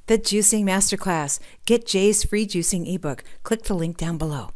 The Juicing Masterclass. Get Jay's free juicing ebook. Click the link down below.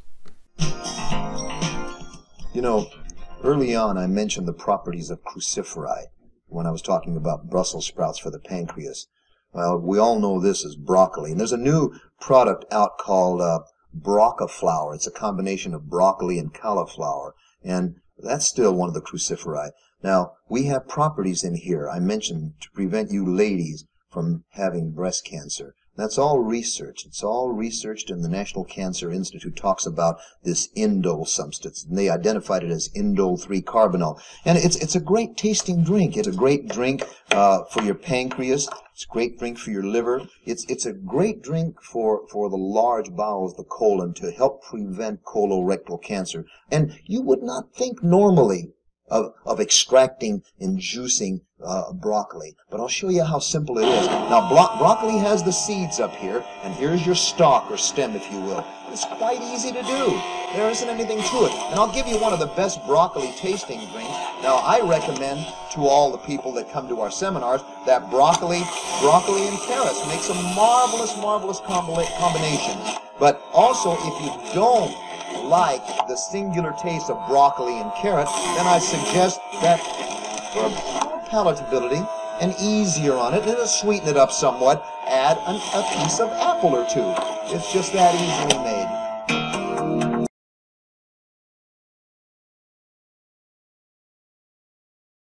You know, early on I mentioned the properties of cruciferi when I was talking about Brussels sprouts for the pancreas. Well, we all know this as broccoli, and there's a new product out called Broccaflower. It's a combination of broccoli and cauliflower, and that's still one of the cruciferi. Now, we have properties in here I mentioned to prevent you ladies from having breast cancer. That's all research. It's all researched, and the National Cancer Institute talks about this indole substance, and they identified it as indole 3-carbinol. And it's a great tasting drink. It's a great drink for your pancreas. It's a great drink for your liver. It's a great drink for the large bowels, the colon, to help prevent colorectal cancer. And you would not think normally of extracting and juicing broccoli. But I'll show you how simple it is. Now, broccoli has the seeds up here, and here's your stalk or stem, if you will. It's quite easy to do. There isn't anything to it. And I'll give you one of the best broccoli tasting drinks. Now, I recommend to all the people that come to our seminars that broccoli and carrots makes a marvelous, marvelous combination. But also, if you don't like the singular taste of broccoli and carrot, then I suggest that for more palatability and easier on it, and to sweeten it up somewhat, add a piece of apple or two. It's just that easily made.